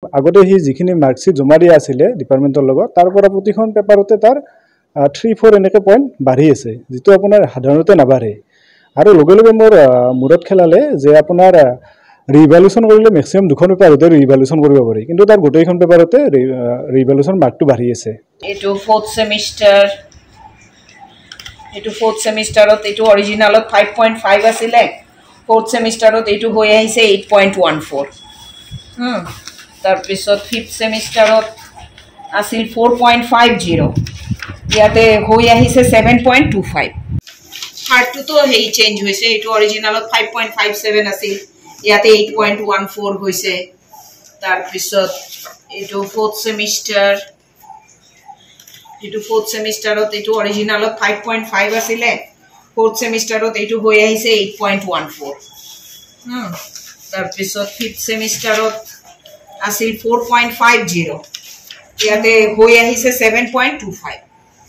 আগতে সি যিখিনি মাৰ্কশ্বিট জমা দিয়া আছিলে ডিপাৰ্টমেণ্টৰ লগত তাৰ পৰা প্ৰতিখন পেপাৰতে তাৰ 3-4 এনেকৈ পইণ্ট বাঢ়ি আছে, যিটো আপোনাৰ সাধাৰণতে নাবাঢ়ে। আৰু লগে লগে মোৰ মূৰত খেলালে যে আপোনাৰ ৰিভ্যালুৱেশ্যন কৰিলে মেক্সিমাম 2খন পেপাৰতে ৰিভ্যালুৱেশ্যন কৰিব পাৰি, কিন্তু তাৰ গোটেইখন পেপাৰতে ৰিভ্যালুৱেশ্যন মাৰ্কটো বাঢ়ি আছে। এইটো 4th সেমিষ্টাৰ, এইটো 4th সেমিষ্টাৰত এইটো অৰিজিনালত 5.5 আছিলে, 4th সেমিষ্টাৰত এইটো হৈ আহিছে 8.14। তাৰপিছত 5th সেমিষ্টাৰত আছিল 4.50, ইয়াতে হৈ আহিছে 7.25। হাৰ্টটোতো হেৰি চেঞ্জ হৈছে, এইটো অৰিজিনালত 5.57 আছিল, ইয়াতে 8.14 হৈছে। তাৰপিছত এইটো 4th সেমিষ্টাৰ, এইটো 4th সেমিষ্টাৰত এইটো অৰিজিনালত 5.5 আছিলে, 4th সেমিষ্টাৰত এইটো হৈ আহিছে 8.14। তাৰপিছত 5th সেমিষ্টাৰত আছিল 4.50, ইয়াতে হৈ আহিছে 7.25।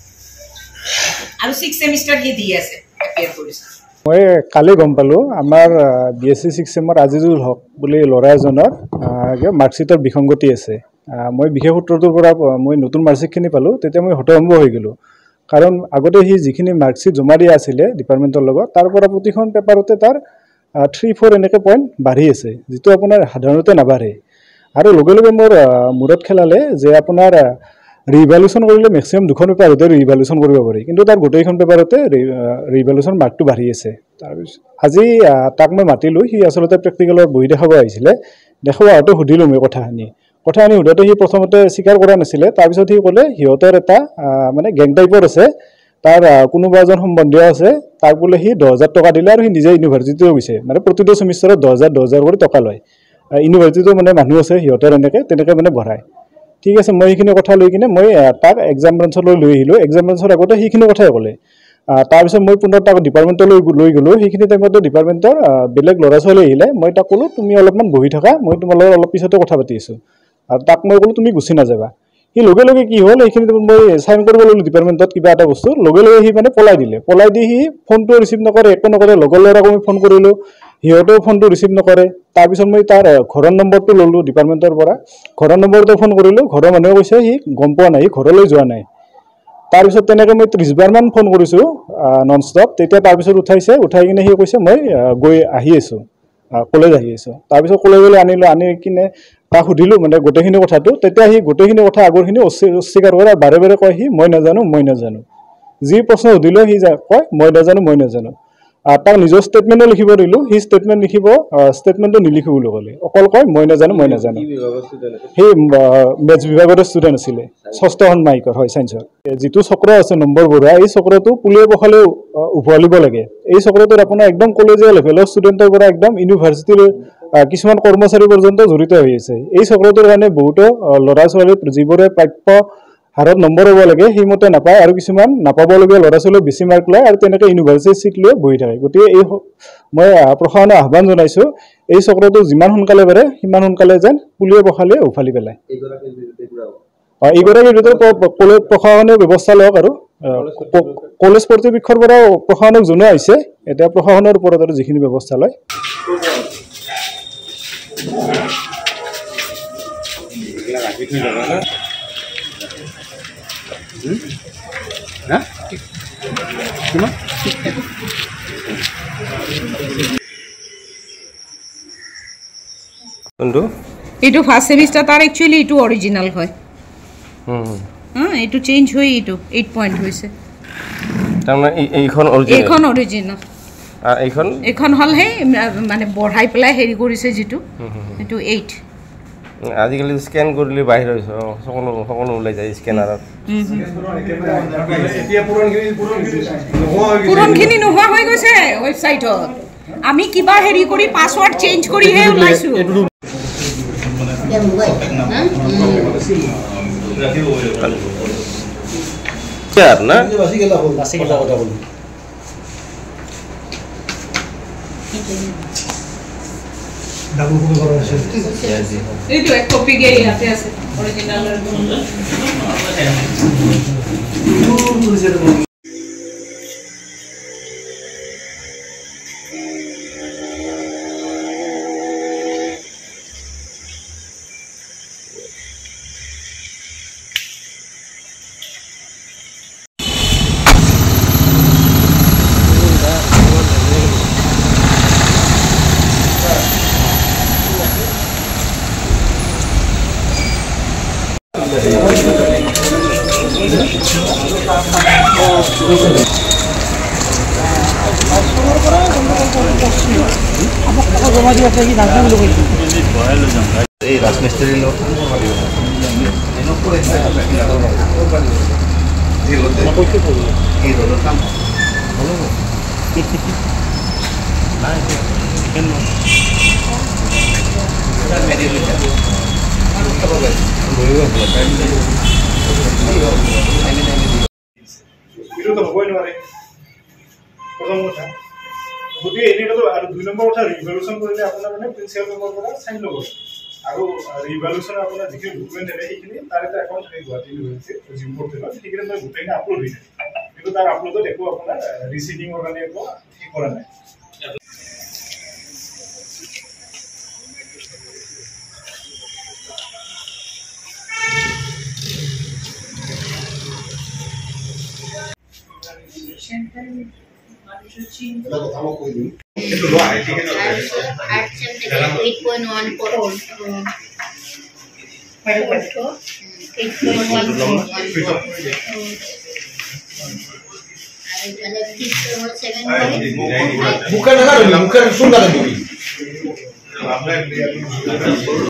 আৰু 6th সেমিষ্টাৰ কি দি আছে এপিয়াৰ কৰিছে। মই কালি গম পালোঁ আমাৰ BSc 6th চেমৰ আজিজুল হক বুলি ল'ৰা এজনৰ মাৰ্কশ্বিটৰ বিসংগতি আছে। মই বিশেষ সূত্ৰটোৰ পৰা মই নতুন মাৰ্কশ্বিটখিনি পালোঁ, তেতিয়া মই হতভম্ব হৈ গ'লোঁ। কাৰণ আগতে সি যিখিনি মাৰ্কশ্বিট জমা দিয়া আছিলে ডিপাৰ্টমেণ্টৰ লগত তাৰ পৰা প্ৰতিখন পেপাৰতে তাৰ 3-4 এনেকৈ পইণ্ট বাঢ়ি আছে, যিটো আপোনাৰ সাধাৰণতে নাবাঢ়ে। আৰু লগে লগে মোৰ মূৰত খেলালে যে আপোনাৰ ৰিভ্যালুৱেশ্যন কৰিলে মেক্সিমাম 2খন পেপাৰতে ৰিভ্যালুৱেশ্যন কৰিব পাৰি, কিন্তু তাৰ গোটেইখন পেপাৰতে ৰিভ্যালুৱেশ্যন মাৰ্কটো বাঢ়ি আছে। তাৰপিছত আজি তাক মই মাতিলোঁ, সি আচলতে প্ৰেক্টিকেলৰ বহি দেখাব আহিছিলে। দেখাব আহোঁতে সুধিলোঁ মই কথাখিনি সোধোতে সি প্ৰথমতে স্বীকাৰ কৰা নাছিলে। তাৰপিছত সি ক'লে সিহঁতৰ এটা মানে গেং টাইপৰ আছে, তাৰ কোনোবা এজন সম্বন্ধীয় আছে, তাক বোলে সি 10,000 টকা দিলে আৰু সি নিজে ইউনিভাৰ্চিটিও গৈছে, মানে প্ৰতিটো ছেমিষ্টাৰত 10,000 কৰি টকা লয়। ইউনিভাৰ্চিটিটো মানে মানুহ আছে সিহঁতৰ তেনেকৈ মানে বঢ়ায়। ঠিক আছে, মই সেইখিনি কথা লৈ কিনে মই তাক এক্সাম ব্ৰাঞ্চলৈ লৈ আহিলোঁ। এক্সাম ব্ৰাঞ্চৰ আগতে সেইখিনি কথাই ক'লে। তাৰপিছত মই পুনৰ তাক ডিপাৰ্টমেণ্টলৈ লৈ গ'লোঁ। সেইখিনি টাইমতে ডিপাৰ্টমেণ্টৰ বেলেগ ল'ৰা ছোৱালী আহিলে। মই তাক ক'লোঁ তুমি অলপমান বহি থকা, মই তোমাৰ লগত অলপ পিছতে কথা পাতি আছোঁ। আৰু তাক মই ক'লোঁ তুমি গুচি নাযাবা। সি লগে লগে কি হ'ল, এইখিনি মই চাইন কৰিব ল'লোঁ ডিপাৰ্টমেণ্টত কিবা এটা বস্তু, লগে লগে সি মানে পলাই দিলে। পলাই দি সি ফোনটো ৰিচিভ নকৰে, একো নকৰে। লগৰ ল'ৰাকো মই ফোন কৰিলোঁ, সিহঁতেও ফোনটো ৰিচিভ নকৰে। তাৰপিছত মই তাৰ ঘৰৰ নম্বৰটো ল'লোঁ ডিপাৰ্টমেণ্টৰ পৰা, ঘৰৰ নম্বৰটো ফোন কৰিলোঁ। ঘৰৰ মানুহে কৈছে সি গম পোৱা নাই, সি ঘৰলৈ যোৱা নাই। তাৰপিছত তেনেকৈ মই 30বাৰমান ফোন কৰিছোঁ নন ষ্টপ। তেতিয়া তাৰপিছত উঠাই কিনে সি কৈছে মই আহি আছোঁ, কলেজ আহি আছোঁ। তাৰপিছত কলেজলৈ আনি কিনে তাক সুধিলোঁ মানে গোটেইখিনি কথাটো। তেতিয়া সি গোটেইখিনি কথা আগৰখিনি অস্বীকাৰ কৰে, বাৰে বাৰে কয় সি মই নাজানো। যি প্ৰশ্ন সুধিলেও সি কয় মই নাজানো। তাক নিজৰ ষ্টেটমেণ্টো লিখিব দিলোঁ, সি ষ্টেটমেণ্টটো নিলিখোঁ বুলি ক'লে, অকল কয় মই নাজানো। সি মেথছ বিভাগৰ ষ্টুডেণ্ট আছিলে, 6ষ্ঠ ষাণ্মাসিকৰ, হয়, ছায়েন্সৰ। যিটো চক্ৰ আছে নম্বৰ বঢ়োৱা, এই চক্ৰটো পুলিয়ে পখালে উভলিব লাগে। এই চক্ৰটোত আপোনাৰ একদম কলেজীয়া লেভেলৰ ষ্টুডেণ্টৰ পৰা একদম ইউনিভাৰ্চিটিৰ কিছুমান কৰ্মচাৰী পৰ্যন্ত জড়িত হৈ আছে। এই চক্ৰটোৰ কাৰণে বহুতো ল'ৰা ছোৱালী যিবোৰে প্ৰাপ্য হাৰত নম্বৰ হ'ব লাগে সেইমতে নাপায়, আৰু কিছুমান নাপাবলগীয়া ল'ৰা ছোৱালীয়ে বেছি মাৰ্ক লয় আৰু তেনেকৈ ইউনিভাৰ্চিটিৰ চিট লৈ বহি থাকে। গতিকে মই প্ৰশাসনক আহ্বান জনাইছোঁ, এই চক্ৰটো যিমান সোনকালে পাৰে সিমান সোনকালে যেন পুলিয়ে পখালে উভালি পেলায়। এইগৰাকীৰ ভিতৰত প্ৰশাসনে ব্যৱস্থা লওক। আৰু কলেজ কৰ্তৃপক্ষৰ পৰাও প্ৰশাসনক জনোৱা হৈছে, এতিয়া প্ৰশাসনৰ ওপৰত আৰু যিখিনি ব্যৱস্থা লয়। এইটো ফাৰ্ষ্ট সেমিষ্টাৰ, তাৰ একচুৱেলি এইটো অৰিজিনাল হয়। এইটো চেঞ্জ হৈ এইটো 8 পইণ্ট হৈছে। এইখন অৰিজিনাল, এইখন হ'ল সেই মানে বঢ়াই পেলাই হেৰি কৰিছে যিটো, এইটো 8। আজিকালি স্কেন কৰিলে বাহিৰ হৈছে, সকলো ওলাই যায় স্কেনাৰত। পুৰণখিনি নোহোৱা হৈ গৈছে ৱেবছাইটত। আমি কিবা হেৰি কৰি পাছৱৰ্ড চেঞ্জ কৰিহে ওলাইছোঁ। এইটো এক কপি গে ইয়াতে আছে অৰিজিনাল। এই রাজমিস্ত্রির লোক এইটো তো হ'বই নোৱাৰে প্ৰথম কথা গতিকে এনেইতো আৰু 2 নম্বৰ কথা ৰিভলিউচন কৰিলে আপোনাৰ মানে প্ৰিন্সিপাল মেম্বাৰৰ পৰা চাইন ল'ব আৰু ৰিভলিউচনৰ আপোনাৰ যিখিনি ডকুমেণ্ট থাকে সেইখিনি তাৰ এটা একাউণ্ট থাকে গুৱাহাটী ইউনিভাৰ্চিটি জিম পৰ্টেলত সেইখিনি মই গোটেইখিনি আপলোড হৈ থাকে কিন্তু তাৰ আপলোডত একো আপোনাৰ ৰিচিভিঙৰ কাৰণে একো কৰা নাই Bukan negara, bukan Sunda kan